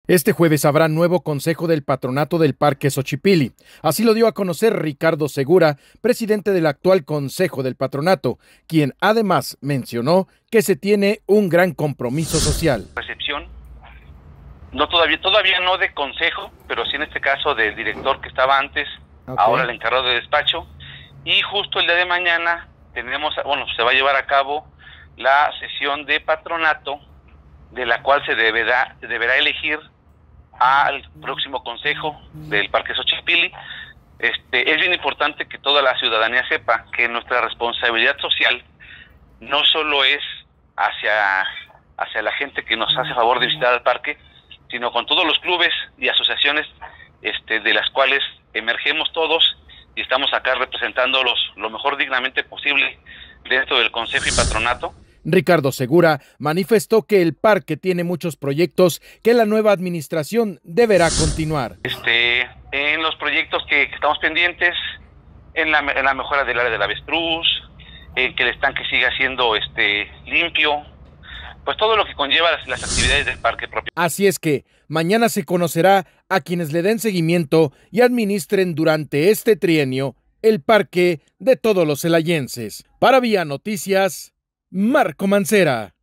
Este jueves habrá nuevo consejo del patronato del Parque Xochipilli. Así lo dio a conocer Ricardo Segura, presidente del actual consejo del patronato, quien además mencionó que se tiene un gran compromiso social. Recepción, no todavía no de consejo, pero sí en este caso del director que estaba antes, ahora el encargado de despacho, y justo el día de mañana se va a llevar a cabo la sesión de patronato, de la cual se deberá elegir al próximo consejo del Parque Xochipilli. Es bien importante que toda la ciudadanía sepa que nuestra responsabilidad social no solo es hacia la gente que nos hace favor de visitar el parque, sino con todos los clubes y asociaciones de las cuales emergemos todos y estamos acá representándolos lo mejor dignamente posible dentro del consejo y patronato. Ricardo Segura manifestó que el parque tiene muchos proyectos que la nueva administración deberá continuar. En los proyectos que estamos pendientes, en la mejora del área del avestruz, que el estanque siga siendo limpio, pues todo lo que conlleva las actividades del parque propio. Así es que mañana se conocerá a quienes le den seguimiento y administren durante este trienio el parque de todos los celayenses. Para Vía Noticias, Marco Mancera.